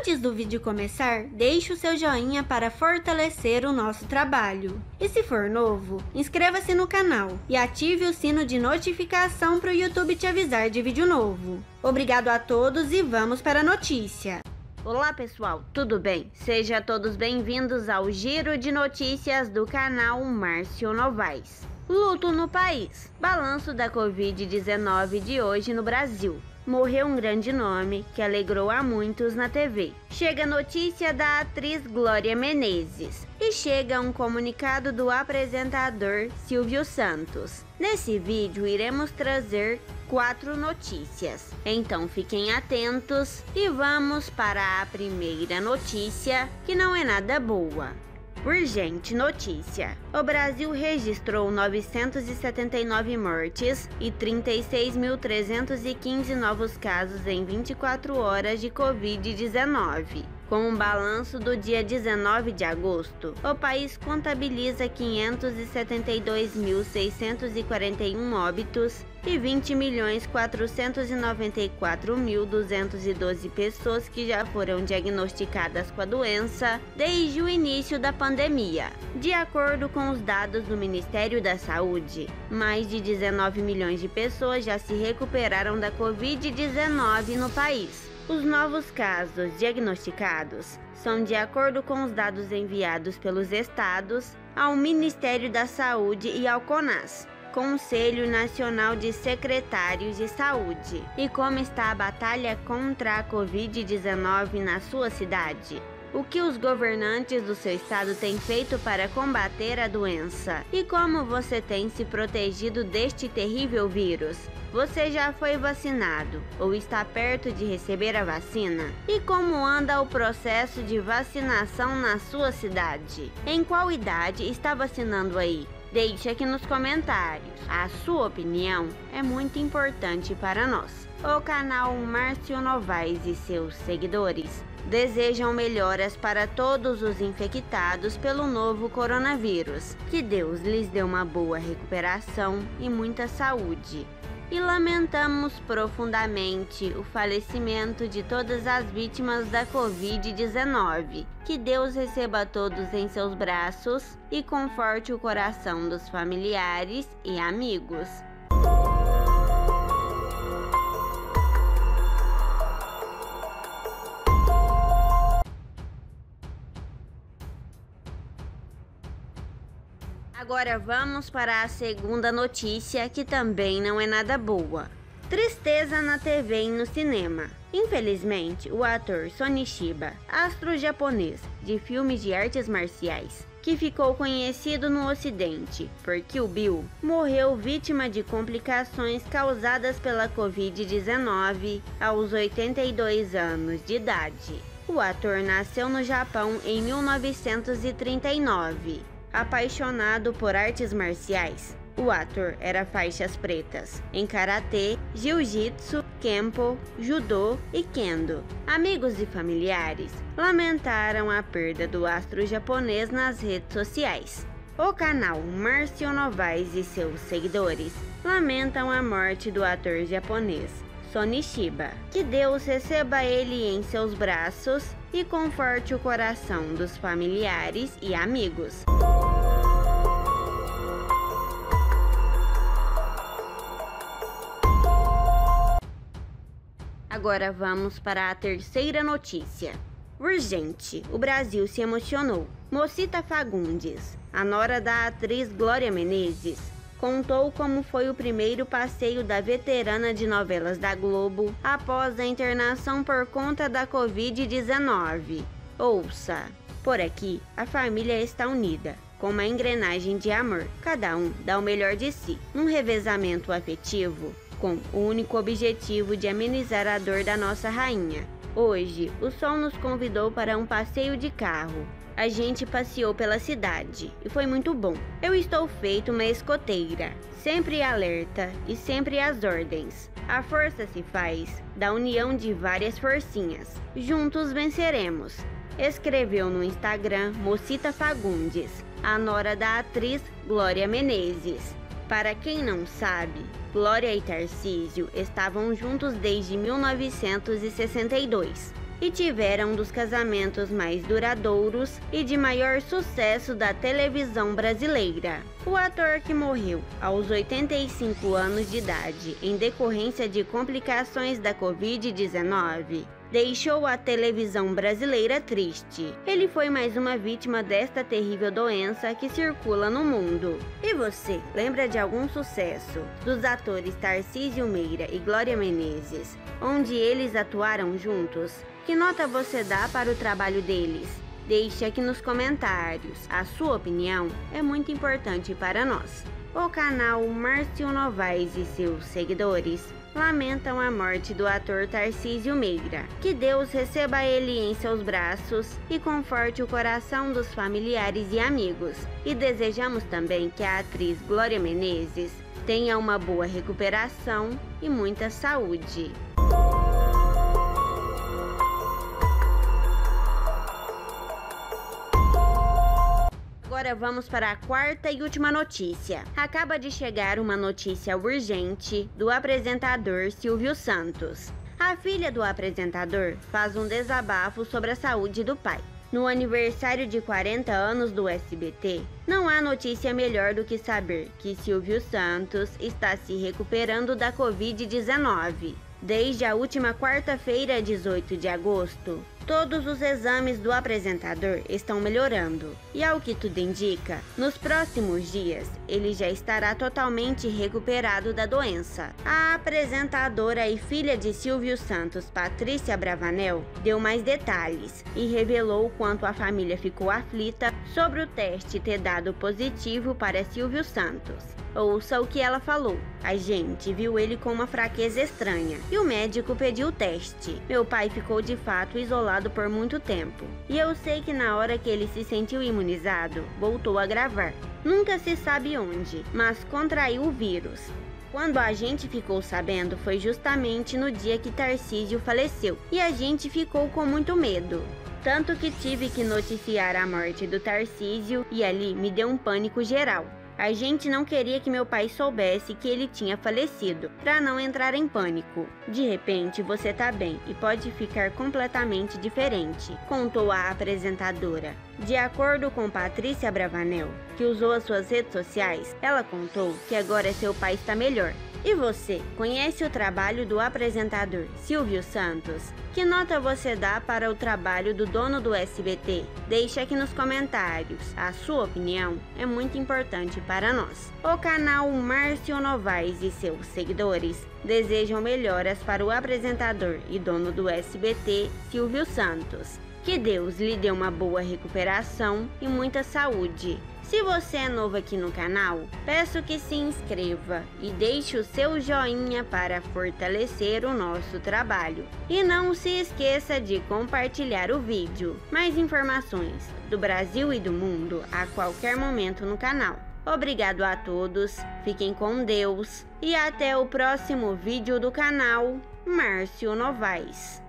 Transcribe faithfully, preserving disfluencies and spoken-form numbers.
Antes do vídeo começar, deixe o seu joinha para fortalecer o nosso trabalho. E se for novo, inscreva-se no canal e ative o sino de notificação para o YouTube te avisar de vídeo novo. Obrigado a todos e vamos para a notícia. Olá pessoal, tudo bem? Sejam todos bem-vindos ao Giro de Notícias do canal Márcio Novaes. Luto no país. Balanço da covid dezenove de hoje no Brasil. Morreu um grande nome que alegrou a muitos na T V. Chega a notícia da atriz Glória Menezes e chega um comunicado do apresentador Silvio Santos. Nesse vídeo iremos trazer quatro notícias, então fiquem atentos e vamos para a primeira notícia, que não é nada boa. Urgente notícia: o Brasil registrou novecentos e setenta e nove mortes e trinta e seis mil trezentos e quinze novos casos em vinte e quatro horas de covid dezenove. Com um balanço do dia dezenove de agosto, o país contabiliza quinhentos e setenta e dois mil seiscentos e quarenta e um óbitos e vinte milhões quatrocentos e noventa e quatro mil duzentas e doze pessoas que já foram diagnosticadas com a doença desde o início da pandemia. De acordo com os dados do Ministério da Saúde, mais de dezenove milhões de pessoas já se recuperaram da covid dezenove no país. Os novos casos diagnosticados são de acordo com os dados enviados pelos estados ao Ministério da Saúde e ao CONAS, Conselho Nacional de Secretários de Saúde. E como está a batalha contra a covid dezenove na sua cidade? O que os governantes do seu estado têm feito para combater a doença? E como você tem se protegido deste terrível vírus? Você já foi vacinado ou está perto de receber a vacina? E como anda o processo de vacinação na sua cidade? Em qual idade está vacinando aí? Deixe aqui nos comentários. A sua opinião é muito importante para nós. O canal Márcio Novaes e seus seguidores desejam melhoras para todos os infectados pelo novo coronavírus. Que Deus lhes dê uma boa recuperação e muita saúde. E lamentamos profundamente o falecimento de todas as vítimas da covid dezenove. Que Deus receba todos em seus braços e conforte o coração dos familiares e amigos. Agora vamos para a segunda notícia, que também não é nada boa. Tristeza na T V e no cinema. Infelizmente, o ator Sonny Chiba, astro japonês de filmes de artes marciais, que ficou conhecido no ocidente por Kill Bill, morreu vítima de complicações causadas pela covid dezenove aos oitenta e dois anos de idade. O ator nasceu no Japão em mil novecentos e trinta e nove. Apaixonado por artes marciais, o ator era faixas pretas em karatê, jiu-jitsu, kempo, judô e kendo. Amigos e familiares lamentaram a perda do astro japonês nas redes sociais. O canal Márcio Novaes e seus seguidores lamentam a morte do ator japonês Sonny Chiba. Que Deus receba ele em seus braços e conforte o coração dos familiares e amigos. Agora vamos para a terceira notícia. Urgente, o Brasil se emocionou. Mocita Fagundes, a nora da atriz Glória Menezes, contou como foi o primeiro passeio da veterana de novelas da Globo após a internação por conta da covid dezenove. Ouça! Por aqui, a família está unida, com uma engrenagem de amor. Cada um dá o melhor de si, num revezamento afetivo, com o único objetivo de amenizar a dor da nossa rainha. Hoje, o sol nos convidou para um passeio de carro. A gente passeou pela cidade e foi muito bom. Eu estou feito uma escoteira, sempre alerta e sempre às ordens. A força se faz da união de várias forcinhas. Juntos venceremos. Escreveu no Instagram Mocita Fagundes, a nora da atriz Glória Menezes. Para quem não sabe, Glória e Tarcísio estavam juntos desde mil novecentos e sessenta e dois. e tiveram um dos casamentos mais duradouros e de maior sucesso da televisão brasileira. O ator, que morreu aos oitenta e cinco anos de idade em decorrência de complicações da covid dezenove, deixou a televisão brasileira triste. Ele foi mais uma vítima desta terrível doença que circula no mundo. E você, lembra de algum sucesso dos atores Tarcísio Meira e Glória Menezes, onde eles atuaram juntos? Que nota você dá para o trabalho deles? Deixe aqui nos comentários. A sua opinião é muito importante para nós. O canal Márcio Novaes e seus seguidores lamentam a morte do ator Tarcísio Meira. Que Deus receba ele em seus braços e conforte o coração dos familiares e amigos. E desejamos também que a atriz Glória Menezes tenha uma boa recuperação e muita saúde. Agora vamos para a quarta e última notícia. Acaba de chegar uma notícia urgente do apresentador Silvio Santos. A filha do apresentador faz um desabafo sobre a saúde do pai. No aniversário de quarenta anos do S B T, não há notícia melhor do que saber que Silvio Santos está se recuperando da covid dezenove. Desde a última quarta-feira, dezoito de agosto, todos os exames do apresentador estão melhorando. E ao que tudo indica, nos próximos dias, ele já estará totalmente recuperado da doença. A apresentadora e filha de Silvio Santos, Patrícia Bravanel, deu mais detalhes e revelou o quanto a família ficou aflita sobre o teste ter dado positivo para Silvio Santos. Ouça o que ela falou. A gente viu ele com uma fraqueza estranha e o médico pediu o teste. Meu pai ficou de fato isolado por muito tempo. E eu sei que na hora que ele se sentiu imunizado, voltou a gravar. Nunca se sabe onde, mas contraiu o vírus. Quando a gente ficou sabendo foi justamente no dia que Tarcísio faleceu. E a gente ficou com muito medo. Tanto que tive que noticiar a morte do Tarcísio e ali me deu um pânico geral. A gente não queria que meu pai soubesse que ele tinha falecido, para não entrar em pânico. De repente, você tá bem e pode ficar completamente diferente, contou a apresentadora. De acordo com Patrícia Bravanel, que usou as suas redes sociais, ela contou que agora seu pai está melhor. E você, conhece o trabalho do apresentador Silvio Santos? Que nota você dá para o trabalho do dono do S B T? Deixe aqui nos comentários. A sua opinião é muito importante para nós. O canal Márcio Novaes e seus seguidores desejam melhoras para o apresentador e dono do S B T, Silvio Santos. Que Deus lhe dê uma boa recuperação e muita saúde. Se você é novo aqui no canal, peço que se inscreva e deixe o seu joinha para fortalecer o nosso trabalho. E não se esqueça de compartilhar o vídeo. Mais informações do Brasil e do mundo a qualquer momento no canal. Obrigado a todos, fiquem com Deus e até o próximo vídeo do canal Márcio Novaes.